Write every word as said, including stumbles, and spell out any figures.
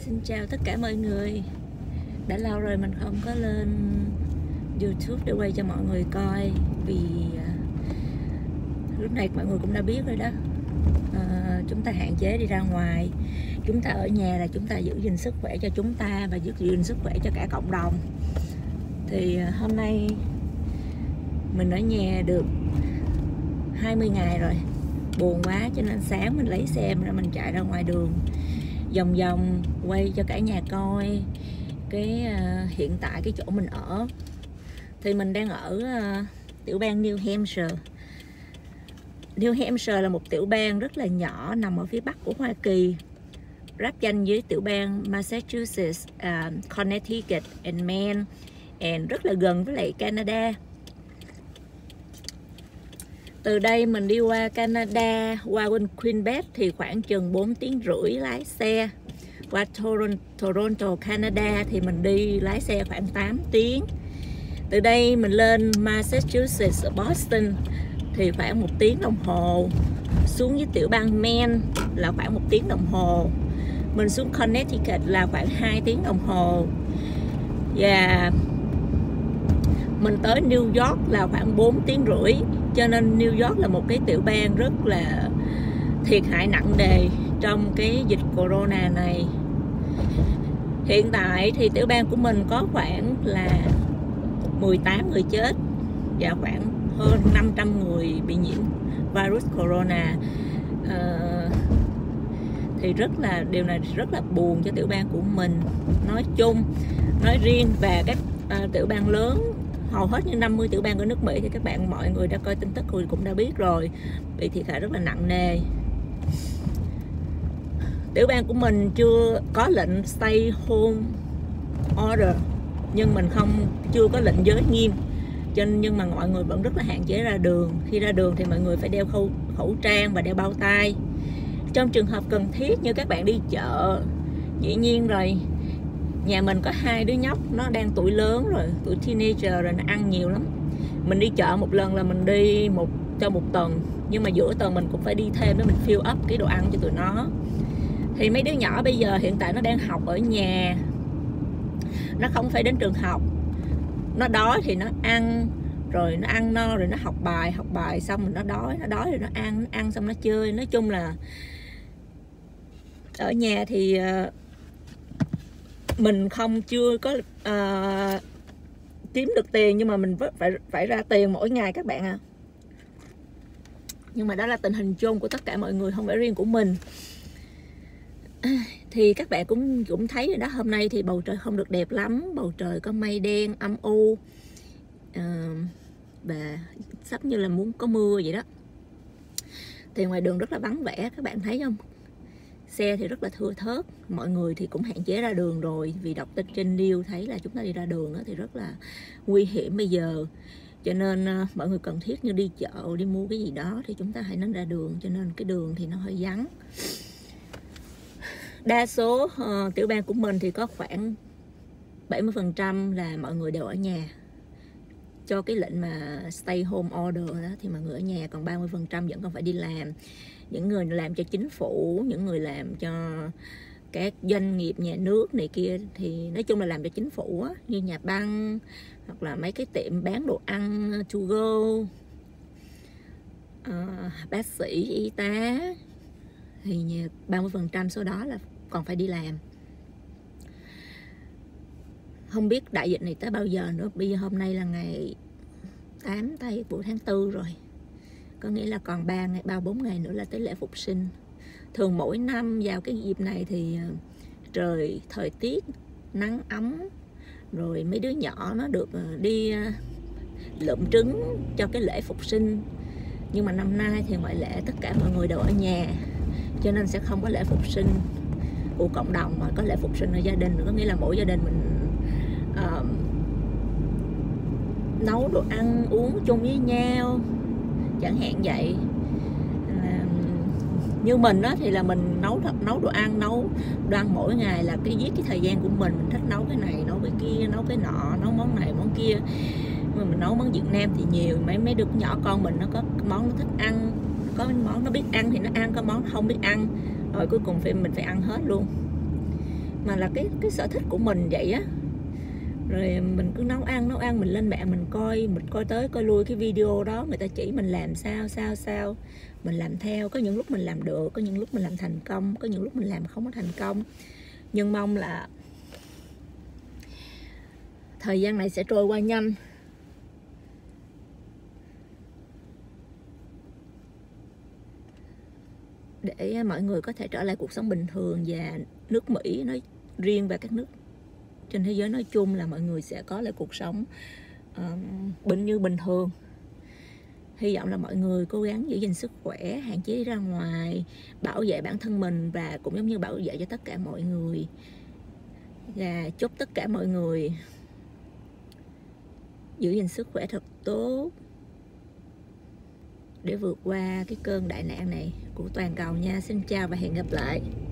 Xin chào tất cả mọi người. Đã lâu rồi mình không có lên YouTube để quay cho mọi người coi. Vì uh, lúc này mọi người cũng đã biết rồi đó, uh, chúng ta hạn chế đi ra ngoài. Chúng ta ở nhà là chúng ta giữ gìn sức khỏe cho chúng ta và giữ gìn sức khỏe cho cả cộng đồng. Thì uh, hôm nay mình ở nhà được hai mươi ngày rồi. Buồn quá cho nên sáng mình lấy xe ra mình chạy ra ngoài đường vòng vòng quay cho cả nhà coi cái uh, hiện tại cái chỗ mình ở. Thì mình đang ở uh, tiểu bang New Hampshire. New Hampshire là một tiểu bang rất là nhỏ nằm ở phía bắc của Hoa Kỳ, giáp danh với tiểu bang Massachusetts, uh, Connecticut and Maine, and rất là gần với lại Canada. Từ đây mình đi qua Canada, qua bên Quebec thì khoảng chừng bốn tiếng rưỡi lái xe. Qua Toronto, Canada thì mình đi lái xe khoảng tám tiếng. Từ đây mình lên Massachusetts, Boston thì khoảng một tiếng đồng hồ. Xuống với tiểu bang Maine là khoảng một tiếng đồng hồ. Mình xuống Connecticut là khoảng hai tiếng đồng hồ. Và mình tới New York là khoảng bốn tiếng rưỡi. Cho nên New York là một cái tiểu bang rất là thiệt hại nặng nề trong cái dịch corona này. Hiện tại thì tiểu bang của mình có khoảng là mười tám người chết và khoảng hơn năm trăm người bị nhiễm virus corona. à, Thì rất là điều này rất là buồn cho tiểu bang của mình nói chung, nói riêng, và các à, tiểu bang lớn. Hầu hết như năm mươi tiểu bang ở nước Mỹ thì các bạn mọi người đã coi tin tức rồi cũng đã biết rồi, bị thiệt hại rất là nặng nề. Tiểu bang của mình chưa có lệnh stay home order, nhưng mình không chưa có lệnh giới nghiêm, cho nên nhưng mà mọi người vẫn rất là hạn chế ra đường. Khi ra đường thì mọi người phải đeo khẩu, khẩu trang và đeo bao tay. Trong trường hợp cần thiết như các bạn đi chợ, dĩ nhiên rồi. Nhà mình có hai đứa nhóc, nó đang tuổi lớn rồi, tuổi teenager rồi, nó ăn nhiều lắm. Mình đi chợ một lần là mình đi một cho một tuần, nhưng mà giữa tuần mình cũng phải đi thêm để mình fill up cái đồ ăn cho tụi nó. Thì mấy đứa nhỏ bây giờ hiện tại nó đang học ở nhà, nó không phải đến trường học. Nó đói thì nó ăn, rồi nó ăn no rồi nó học bài, học bài xong rồi nó đói, nó đói rồi nó ăn, nó ăn xong nó chơi. Nói chung là ở nhà thì mình không chưa có uh, kiếm được tiền, nhưng mà mình phải phải ra tiền mỗi ngày các bạn ạ. À. Nhưng mà đó là tình hình chung của tất cả mọi người, không phải riêng của mình. Thì các bạn cũng cũng thấy rồi đó, hôm nay thì bầu trời không được đẹp lắm, bầu trời có mây đen âm u, uh, và sắp như là muốn có mưa vậy đó. Thì ngoài đường rất là vắng vẻ, các bạn thấy không? Xe thì rất là thưa thớt, mọi người thì cũng hạn chế ra đường rồi, vì đọc tin trên news thấy là chúng ta đi ra đường thì rất là nguy hiểm bây giờ. Cho nên uh, mọi người cần thiết như đi chợ, đi mua cái gì đó thì chúng ta hãy nên ra đường, cho nên cái đường thì nó hơi vắng. Đa số uh, tiểu bang của mình thì có khoảng bảy mươi phần trăm là mọi người đều ở nhà. Cho cái lệnh mà stay home order đó thì mọi người ở nhà, còn ba mươi phần trăm vẫn còn phải đi làm. Những người làm cho chính phủ, những người làm cho các doanh nghiệp nhà nước này kia thì nói chung là làm cho chính phủ á, như nhà băng hoặc là mấy cái tiệm bán đồ ăn to go, à, bác sĩ, y tá, thì ba mươi phần trăm số đó là còn phải đi làm. Không biết đại dịch này tới bao giờ nữa. Bây giờ hôm nay là ngày tám tây của tháng tư rồi, có nghĩa là còn ba ngày, ba bốn ngày nữa là tới lễ Phục Sinh. Thường mỗi năm vào cái dịp này thì trời thời tiết nắng ấm, rồi mấy đứa nhỏ nó được đi lượm trứng cho cái lễ Phục Sinh. Nhưng mà năm nay thì ngoại lệ, tất cả mọi người đều ở nhà, cho nên sẽ không có lễ Phục Sinh của cộng đồng mà có lễ Phục Sinh ở gia đình. Có nghĩa là mỗi gia đình mình uh, nấu đồ ăn uống chung với nhau chẳng hạn vậy. À, như mình đó thì là mình nấu nấu đồ ăn nấu đồ ăn mỗi ngày là cái giết cái thời gian của mình. Mình thích nấu cái này nấu cái kia, nấu cái nọ, nấu món này món kia. Mà mình nấu món Việt Nam thì nhiều, mấy mấy đứa nhỏ con mình nó có món nó thích ăn, có món nó biết ăn thì nó ăn, có món nó không biết ăn, rồi cuối cùng phải mình phải ăn hết luôn. mà là cái cái sở thích của mình vậy á. Rồi mình cứ nấu ăn nấu ăn mình lên mạng mình coi, mình coi tới coi lui cái video đó, người ta chỉ mình làm sao sao sao mình làm theo. Có những lúc mình làm được, có những lúc mình làm thành công, có những lúc mình làm không có thành công. Nhưng mong là thời gian này sẽ trôi qua nhanh, để mọi người có thể trở lại cuộc sống bình thường, và nước Mỹ nói riêng và các nước trên thế giới nói chung là mọi người sẽ có lại cuộc sống uh, bình như bình thường. Hy vọng là mọi người cố gắng giữ gìn sức khỏe, hạn chế đi ra ngoài, bảo vệ bản thân mình và cũng giống như bảo vệ cho tất cả mọi người. Và chúc tất cả mọi người giữ gìn sức khỏe thật tốt để vượt qua cái cơn đại nạn này của toàn cầu nha. Xin chào và hẹn gặp lại.